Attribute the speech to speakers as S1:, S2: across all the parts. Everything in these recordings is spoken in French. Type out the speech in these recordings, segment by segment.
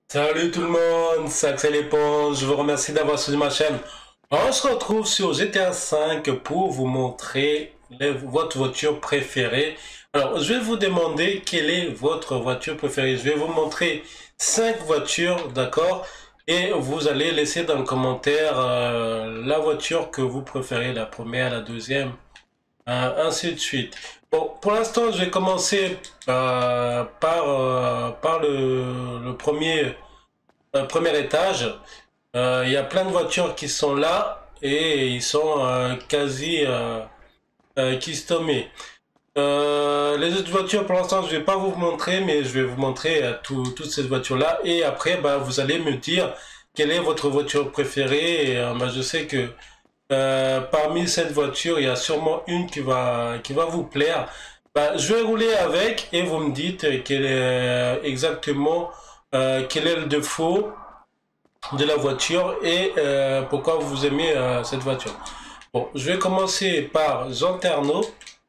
S1: Salut tout le monde, c'est Axel Éponge, je vous remercie d'avoir suivi ma chaîne. On se retrouve sur GTA 5 pour vous montrer votre voiture préférée. Alors, je vais vous demander quelle est votre voiture préférée. Je vais vous montrer 5 voitures, d'accord? Et vous allez laisser dans le commentaire la voiture que vous préférez, la première, la deuxième, ainsi de suite. Bon, pour l'instant, je vais commencer par le premier étage. Il y a plein de voitures qui sont là et ils sont quasi customés. Les autres voitures, pour l'instant, je vais pas vous montrer, mais je vais vous montrer toutes ces voitures-là. Et après, bah, vous allez me dire quelle est votre voiture préférée. Et, bah, je sais que parmi cette voiture, il y a sûrement une qui va vous plaire. Bah, je vais rouler avec et vous me dites quel est exactement quel est le défaut de la voiture et pourquoi vous aimez cette voiture. Bon, je vais commencer par Zanterno.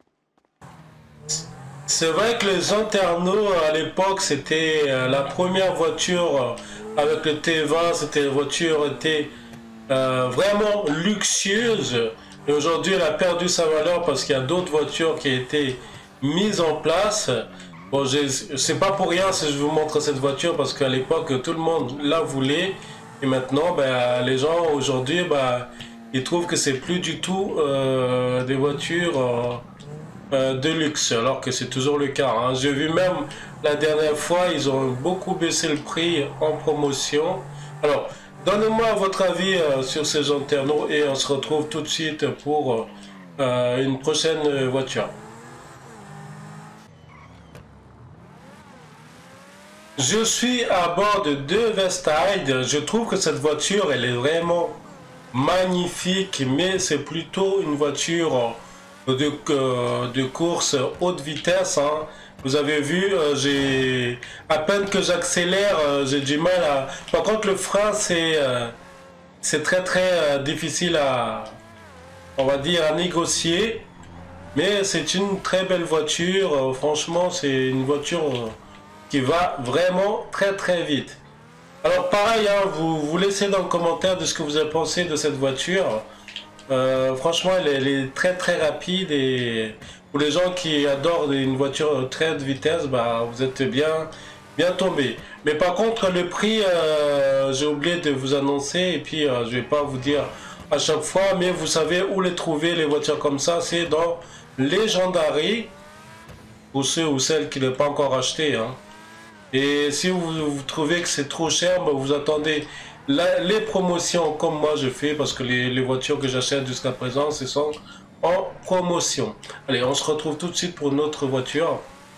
S1: C'est vrai que le Zanterno à l'époque c'était la première voiture avec le T20, c'était une voiture était vraiment luxueuse et aujourd'hui elle a perdu sa valeur parce qu'il y a d'autres voitures qui ont été mises en place. Bon, c'est pas pour rien si je vous montre cette voiture parce qu'à l'époque tout le monde la voulait et maintenant ben, les gens aujourd'hui ben, ils trouvent que c'est plus du tout des voitures de luxe alors que c'est toujours le cas, hein. J'ai vu même la dernière fois ils ont beaucoup baissé le prix en promotion. Alors donnez-moi votre avis sur ces Zanterno et on se retrouve tout de suite pour une prochaine voiture. Je suis à bord de deux Westside. Je trouve que cette voiture, elle est vraiment magnifique, mais c'est plutôt une voiture de course haute vitesse, hein. Vous avez vu, j'ai à peine que j'accélère, j'ai du mal à. Par contre, le frein, c'est très difficile à, on va dire, à négocier. Mais c'est une très belle voiture. Franchement, c'est une voiture qui va vraiment très vite. Alors pareil, hein, vous laissez dans le commentaire de ce que vous avez pensé de cette voiture. Franchement, elle est très rapide et pour les gens qui adorent une voiture très de vitesse, bah, vous êtes bien tombé. Mais par contre, le prix, j'ai oublié de vous annoncer et puis je vais pas vous dire à chaque fois, mais vous savez où les trouver, les voitures comme ça, c'est dans Legendary, pour ceux ou celles qui n'ont pas encore acheté, hein. Et si vous trouvez que c'est trop cher, bah, vous attendez les promotions comme moi je fais parce que les voitures que j'achète jusqu'à présent, ce sont en promotion. Allez, on se retrouve tout de suite pour notre voiture.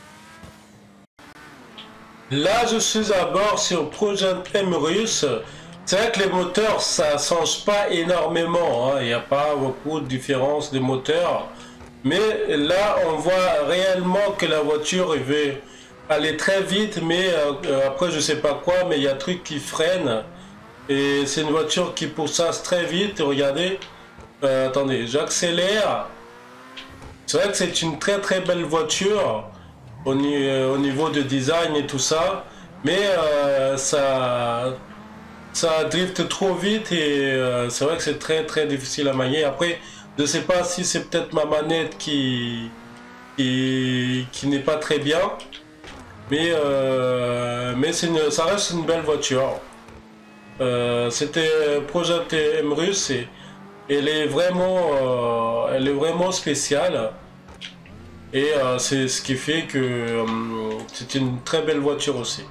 S1: Là, je suis à bord sur Project Emrus. C'est vrai que les moteurs, ça change pas énormément, hein. Il n'y a pas beaucoup de différence de moteurs. Mais là, on voit réellement que la voiture veut aller très vite, mais après, je sais pas quoi, mais il y a un truc qui freine. Et c'est une voiture qui pourchasse très vite. Regardez, attendez, j'accélère. C'est vrai que c'est une très belle voiture au niveau de design et tout ça, mais ça drift trop vite et c'est vrai que c'est très difficile à manier. Après, je sais pas si c'est peut-être ma manette qui n'est pas très bien, mais ça reste une belle voiture. C'était Project Emrus et elle est vraiment spéciale et c'est ce qui fait que c'est une très belle voiture aussi.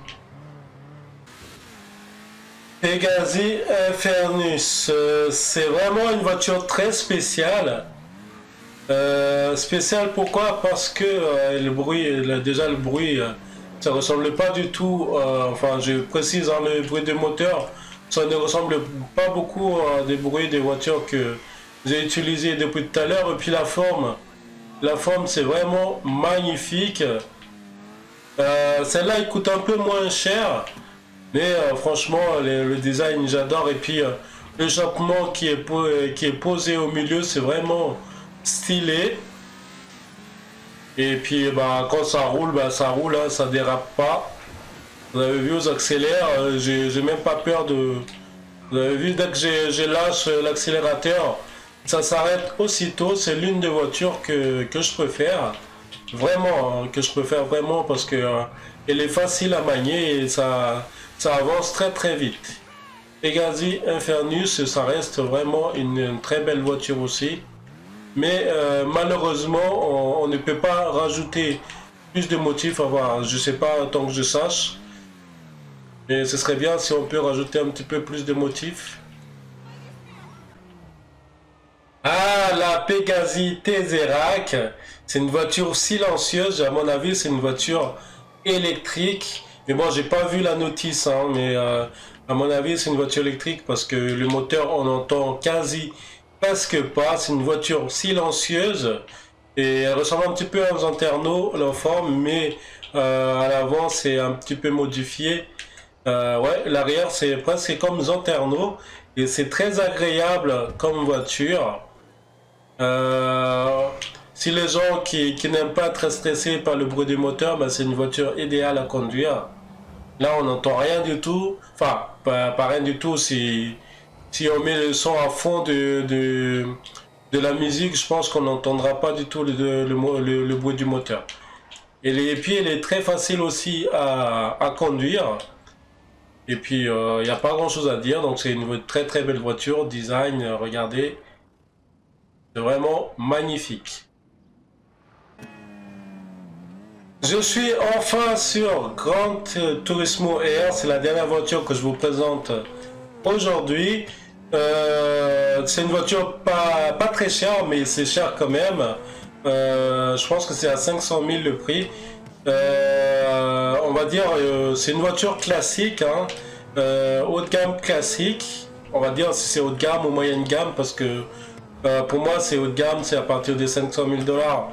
S1: Pegassi Infernus, c'est vraiment une voiture très spéciale. Spéciale pourquoi? Parce que le bruit, déjà le bruit, ça ressemble pas du tout, enfin je précise, hein, le bruit des moteurs, ça ne ressemble pas beaucoup à des bruits des voitures que j'ai utilisées depuis tout à l'heure. Et puis la forme c'est vraiment magnifique. Celle-là il coûte un peu moins cher, mais franchement le design j'adore. Et puis le chapeau qui est posé au milieu, c'est vraiment stylé. Et puis bah, quand ça roule, bah, ça roule, hein, ça dérape pas. Vous avez vu, aux accélère, j'ai même pas peur de... Vous avez vu, dès que je lâche l'accélérateur, ça s'arrête aussitôt. C'est l'une des voitures que je préfère. Vraiment, que je préfère vraiment parce que elle est facile à manier et ça avance très vite. Pegassi Infernus, ça reste vraiment une très belle voiture aussi. Mais malheureusement, on ne peut pas rajouter plus de motifs. Enfin, je sais pas tant que je sache. Mais ce serait bien si on peut rajouter un petit peu plus de motifs. Ah, la Pegassi Tesseract, c'est une voiture silencieuse. À mon avis, c'est une voiture électrique. Mais bon, j'ai pas vu la notice, hein, mais à mon avis, c'est une voiture électrique parce que le moteur, on entend quasi presque pas. C'est une voiture silencieuse et elle ressemble un petit peu à un Zanterno, la forme, mais à l'avant, c'est un petit peu modifié. Ouais, l'arrière, c'est presque comme Zanterno et c'est très agréable comme voiture. Si les gens qui n'aiment pas être stressés par le bruit du moteur, ben c'est une voiture idéale à conduire. Là, on n'entend rien du tout. Enfin, pas rien du tout. Si on met le son à fond de la musique, je pense qu'on n'entendra pas du tout le bruit du moteur. Et puis, elle est très facile aussi à conduire. Et puis, il n'y a pas grand chose à dire. Donc, c'est une très belle voiture. Design, regardez. C'est vraiment magnifique. Je suis enfin sur Gran Turismo R. C'est la dernière voiture que je vous présente aujourd'hui. C'est une voiture pas très chère, mais c'est cher quand même. Je pense que c'est à 500 000 le prix. On va dire, c'est une voiture classique, hein, haut de gamme classique. On va dire si c'est haut de gamme ou moyenne gamme, parce que pour moi c'est haut de gamme, c'est à partir des 500 000 $.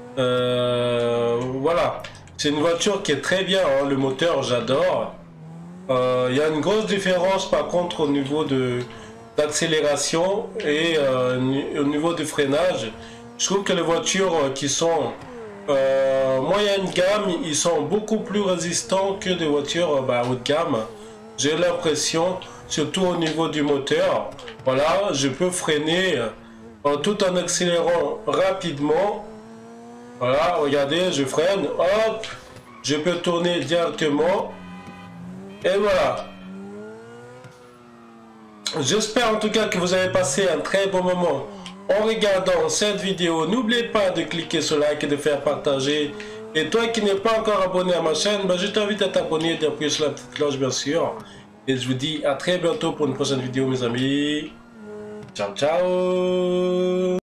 S1: Voilà, c'est une voiture qui est très bien, hein, le moteur j'adore. Il y a une grosse différence par contre au niveau d'accélération et au niveau du freinage. Je trouve que les voitures qui sont moyenne gamme, ils sont beaucoup plus résistants que des voitures haut de gamme. J'ai l'impression, surtout au niveau du moteur, voilà, je peux freiner tout en accélérant rapidement. Voilà, regardez, je freine, hop, je peux tourner directement. Et voilà. J'espère en tout cas que vous avez passé un très bon moment en regardant cette vidéo. N'oubliez pas de cliquer sur like et de faire partager. Et toi qui n'es pas encore abonné à ma chaîne, je t'invite à t'abonner et d'appuyer sur la petite cloche bien sûr. Et je vous dis à très bientôt pour une prochaine vidéo mes amis. Ciao ciao.